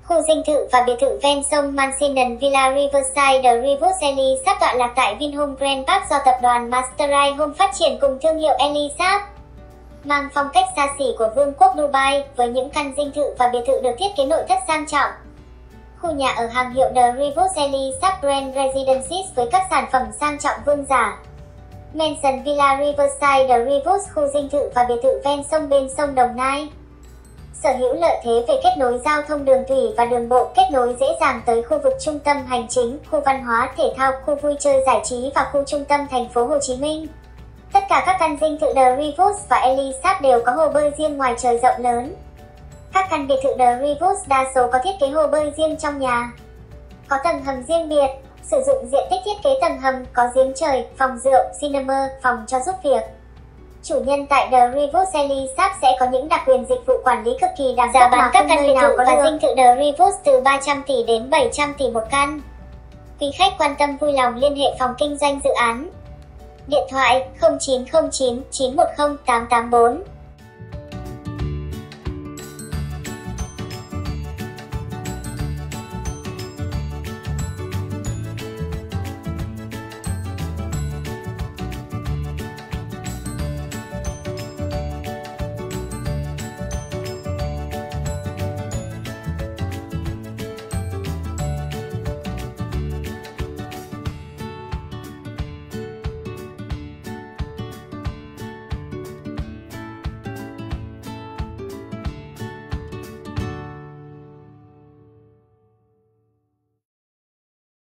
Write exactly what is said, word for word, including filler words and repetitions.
Khu dinh thự và biệt thự ven sông Mansion Villa Riverside The Rivers Elisab tọa lạc tại Vinhome Grand Park do tập đoàn Masterite Home phát triển cùng thương hiệu Elisab. Mang phong cách xa xỉ của Vương quốc Dubai, với những căn dinh thự và biệt thự được thiết kế nội thất sang trọng. Khu nhà ở hàng hiệu The Rivers Elisab Grand Residences với các sản phẩm sang trọng vương giả. Mansion Villa Riverside The Rivers khu dinh thự và biệt thự ven sông bên sông Đồng Nai. Sở hữu lợi thế về kết nối giao thông đường thủy và đường bộ, kết nối dễ dàng tới khu vực trung tâm hành chính, khu văn hóa thể thao, khu vui chơi giải trí và khu trung tâm thành phố Hồ Chí Minh. Tất cả các căn dinh thự The Rivers và Elisab đều có hồ bơi riêng ngoài trời rộng lớn. Các căn biệt thự The Rivers đa số có thiết kế hồ bơi riêng trong nhà. Có tầng hầm riêng biệt, sử dụng diện tích thiết kế tầng hầm, có giếng trời, phòng rượu, cinema, phòng cho giúp việc. Chủ nhân tại The Rivers Elisab sẽ có những đặc quyền dịch vụ quản lý cực kỳ đẳng cấp mà các căn biệt thự và dinh thự The Rivers từ ba trăm tỷ đến bảy trăm tỷ một căn. Quý khách quan tâm vui lòng liên hệ phòng kinh doanh dự án. Điện thoại không chín không chín chín một không tám tám bốn.